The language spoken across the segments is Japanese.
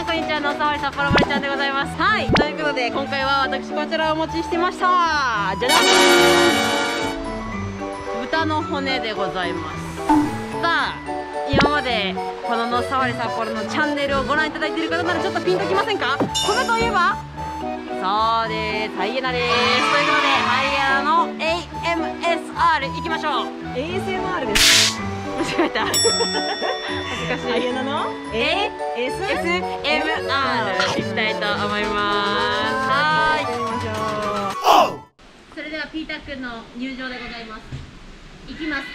こんにちは、のさわり札幌まりちゃんでございます。はい、ということで今回は私こちらをお持ちしてました。じゃじゃん、豚の骨でございます。さあ、今までこののさわり札幌のチャンネルをご覧いただいている方ならちょっとピンときませんか？米といえばそうです、ハイエナです。ということでハイエナの AMSR いきましょう。 ASMR です。 間違えた恥ずかしい。 ハイエナの ASMR いきたいと思います。はーい、それではピーターくんの入場でございます。いきます。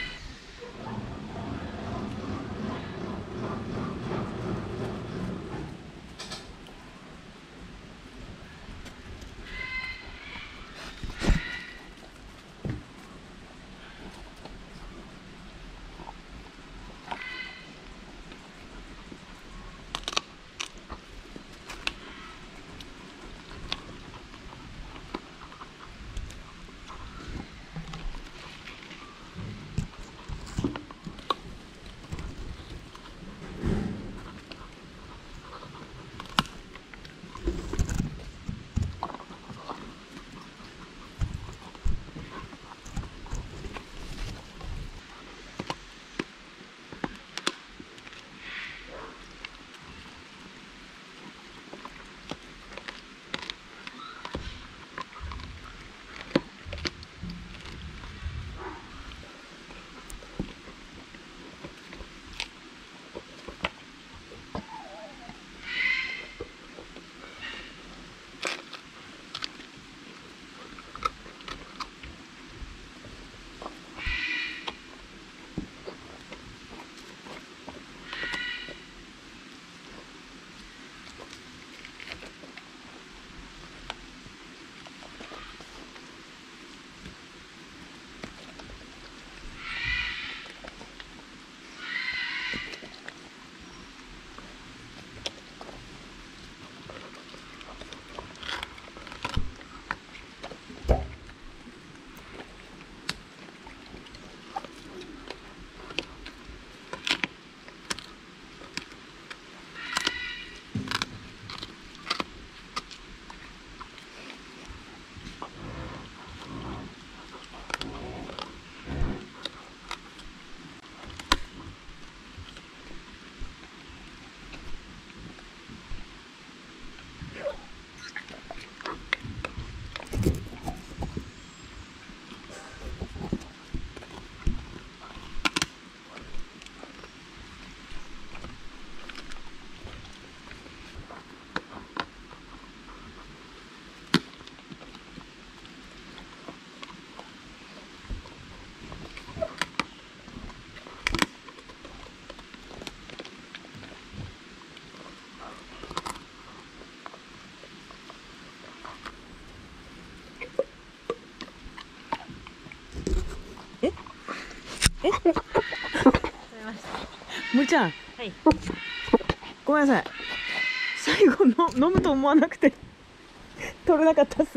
森ちゃん、 はい、 ごめんなさい。最後の飲むと思わなくて取れなかったっす。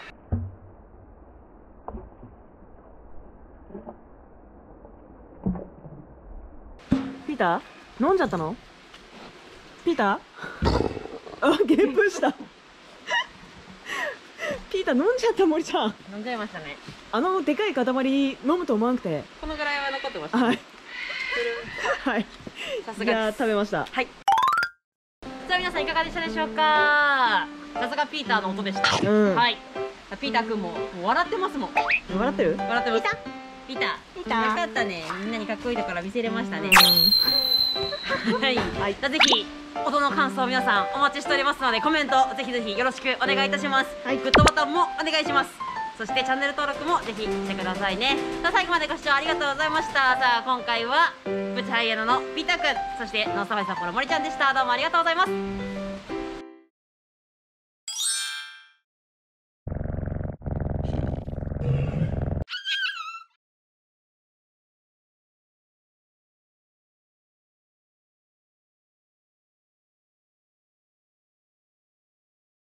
ピーター飲んじゃったの？ピーターあ、ゲップしたピーター飲んじゃった。森ちゃん飲んじゃいましたね。 でかい塊飲むと思わなくて、 このぐらいは残ってました。 はいはい、 さすがじゃあです。 食べました。 はい。さあ皆さんいかがでしたでしょうか。さすがピーターの音でした。はい。ピーターくんも笑ってますもん。 笑ってる？ 笑ってます。ピーター。 ピーター。 よかったね。みんなにかっこいいところ見せれましたね。はい。はい。ぜひ音の感想皆さんお待ちしておりますので、コメントぜひぜひよろしくお願いいたします。はい。グッドボタンもお願いします。そしてチャンネル登録もぜひしてくださいね。さあ最後までご視聴ありがとうございました。さあ今回はプチハイエナのピーターくん、そしてノーサバイ札幌森ちゃんでした。どうもありがとうございます。